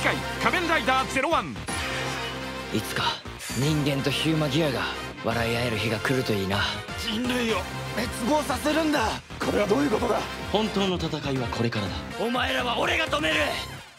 次回「仮面ライダー01」。 いつか人間とヒューマギアが笑い合える日が来るといいな。 人類を滅亡させるんだ。これはどういうことだ。 本当の戦いはこれからだ。 お前らは俺が止める。